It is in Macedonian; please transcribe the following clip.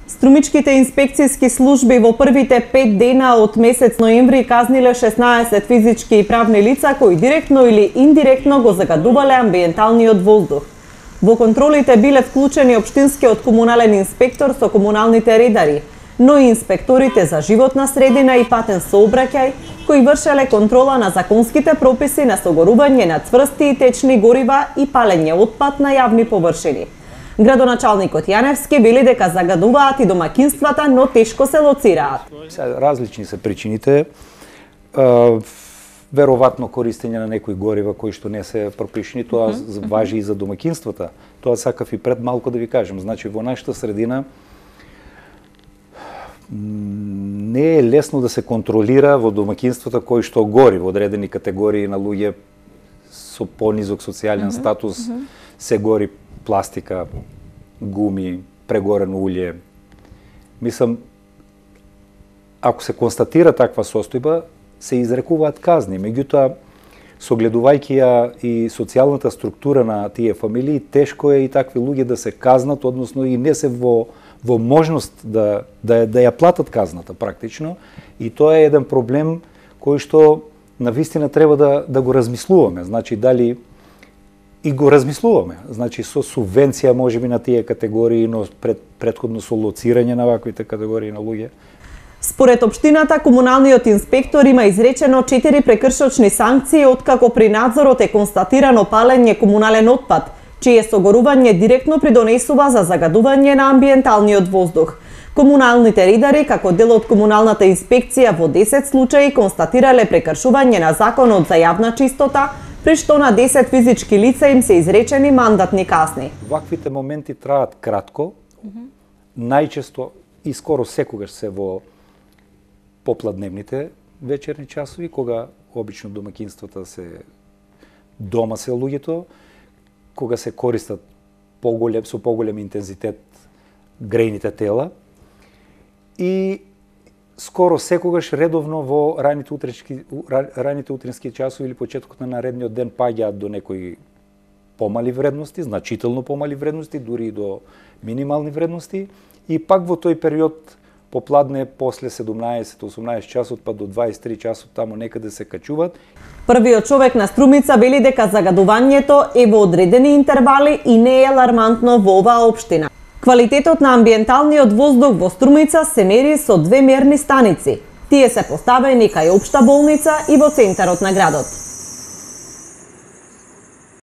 Струмичките инспекцијски служби во првите 5 дена од месец ноември казниле 16 физички и правни лица кои директно или индиректно го загадувале амбиенталниот воздух. Во контролите биле вклучени општинскиот комунален инспектор со комуналните редари, но и инспекторите за животна средина и патен сообраќај, кои вршеле контрола на законските прописи на согорување на цврсти и течни горива и палење отпад на јавни површини. Градоначалникот Јаневски вели дека загадуваат и домакинствата, но тешко се лоцираат. Различни се причините. Веројатно користење на некои горива кои што не се пропишени, тоа важи и за домакинствата. Тоа сакав и пред малку да ви кажем. Значи, во нашата средина не е лесно да се контролира во домакинствата кои што гори во одредени категории на луѓе со понизок социјален статус, се гори пластика, гуми, прегорено улје. Мислам, ако се констатира таква состојба, се изрекуваат казни. Меѓутоа, согледувајќи ја и социјалната структура на тие фамилии, тешко е и такви луѓе да се казнат, односно и не се во можност да ја платат казната практично. И тоа е еден проблем кој што навистина треба да го размислуваме. Значи, дали и го размислуваме. Значи, со субвенција можеби на тие категории, но претходно со лоцирање на ваквите категории на луѓе. Според општината, комуналниот инспектор има изречено 4 прекршочни санкции откако при надзорот е констатирано палење комунален отпад, чие согорување директно придонесува за загадување на амбиенталниот воздух. Комуналните редари, како дел од комуналната инспекција, во 10 случаи констатирале прекршување на законот за јавна чистота, при што на 10 физички лица им се изречени мандатни казни. Ваквите моменти траат кратко, најчесто и скоро секогаш се во попладневните вечерни часови, кога обично домакинствата дома се луѓето, кога се користат со поголем интензитет грејните тела и скоро секогаш редовно во раните утрински часови или почетокот на наредниот ден паѓаат до некои помали вредности, значително помали вредности, дури и до минимални вредности, и пак во тој период попладне после 17-18 часот па до 23 часот таму некаде се качуваат. Првиот човек на Струмица вели дека загадувањето е во одредени интервали и не е алармантно во оваа општина. Квалитетот на амбиенталниот воздух во Струмица се мери со 2 мерни станици. Тие се поставени кај општа болница и во центарот на градот.